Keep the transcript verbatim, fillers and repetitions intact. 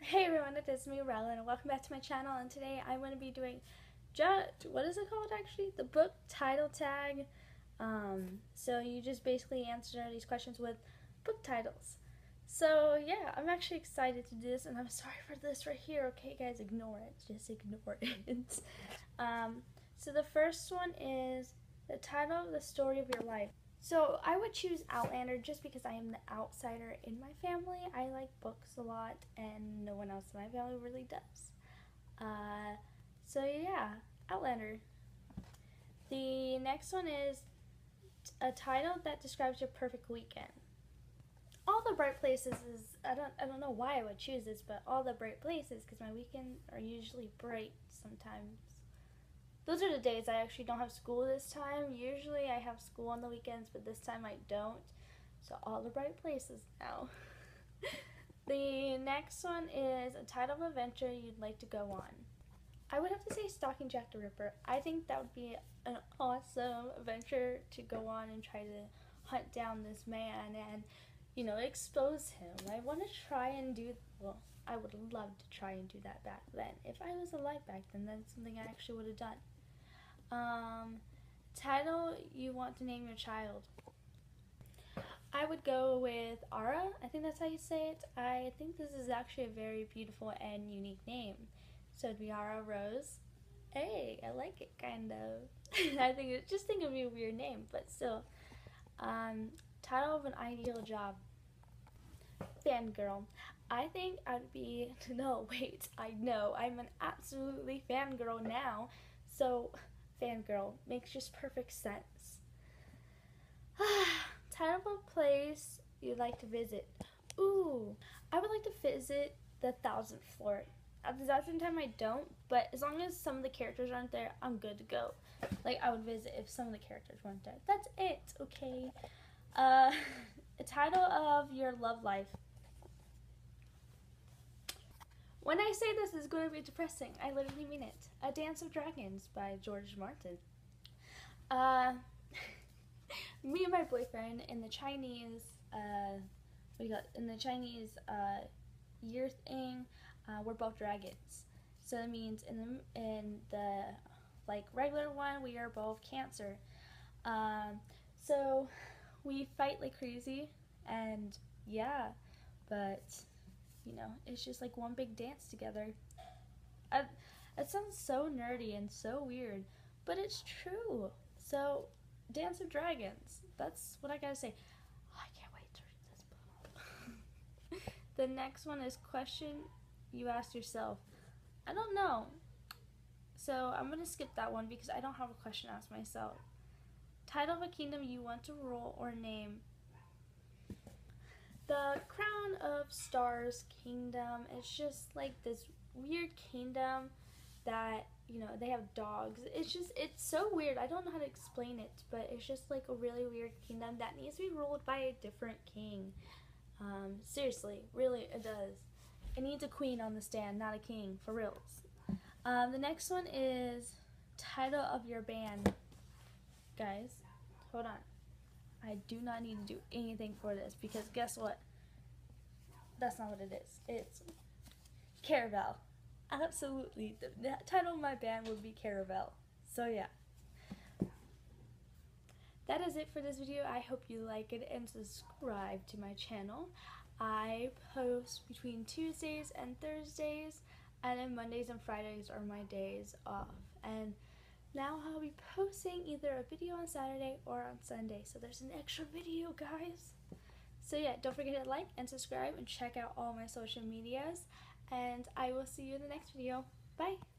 Hey everyone, it is me, Rella, and welcome back to my channel. And today I'm going to be doing just what is it called actually? The book title tag. Um, so you just basically answer these questions with book titles. So yeah, I'm actually excited to do this, and I'm sorry for this right here. Okay, guys, ignore it. Just ignore it. um, so the first one is the title of the story of your life. So I would choose Outlander just because I am the outsider in my family. I like books a lot and no one else in my family really does. Uh, so yeah, Outlander. The next one is a title that describes your perfect weekend. All the Bright Places is, I don't, I don't know why I would choose this, but All the Bright Places, because my weekends are usually bright sometimes. Those are the days I actually don't have school this time. Usually I have school on the weekends, but this time I don't. So All the Bright Places now. The next one is a title of adventure you'd like to go on. I would have to say Stalking Jack the Ripper. I think that would be an awesome adventure to go on and try to hunt down this man and, you know, expose him. I want to try and do, well, I would love to try and do that back then. If I was alive back then, that's something I actually would have done. Um, title you want to name your child. I would go with Ara. I think that's how you say it. I think this is actually a very beautiful and unique name. So it'd be Ara Rose. Hey, I like it, kind of. I think it, just think of me a weird name, but still. Um, title of an ideal job. Fangirl. I think I'd be, no, wait, I know, I'm an absolutely fangirl now, so fangirl makes just perfect sense. Title of a place you'd like to visit. Ooh, I would like to visit the thousandth floor. At the present time I don't, but as long as some of the characters aren't there, I'm good to go. Like, I would visit if some of the characters weren't there. That's it, okay? Uh, a title of your love life. When I say this is going to be depressing, I literally mean it. A Dance of Dragons by George Martin. Uh, me and my boyfriend in the Chinese, uh, what do you got? In the Chinese uh, year thing, uh, we're both dragons. So that means in the in the like regular one, we are both Cancer. Um, so we fight like crazy, and yeah, but. You know, it's just like one big dance together. I, it sounds so nerdy and so weird, but it's true. So, Dance of Dragons. That's what I gotta say. Oh, I can't wait to read this book. The next one is question you asked yourself. I don't know. So, I'm gonna skip that one because I don't have a question to ask myself. Title of a kingdom you want to rule or name. The Crown of Stars Kingdom is just like this weird kingdom that, you know, they have dogs. It's just, it's so weird. I don't know how to explain it, but it's just like a really weird kingdom that needs to be ruled by a different king. Um, seriously, really, it does. It needs a queen on the stand, not a king, for reals. Um, the next one is title of your band. Guys, hold on. I do not need to do anything for this because guess what? That's not what it is. It's Caravel. Absolutely. The, the title of my band would be Caravel. So yeah. That is it for this video. I hope you like it and subscribe to my channel. I post between Tuesdays and Thursdays, and then Mondays and Fridays are my days off. And now I'll be posting either a video on Saturday or on Sunday, so there's an extra video, guys. So yeah, don't forget to like and subscribe and check out all my social medias, and I will see you in the next video. Bye!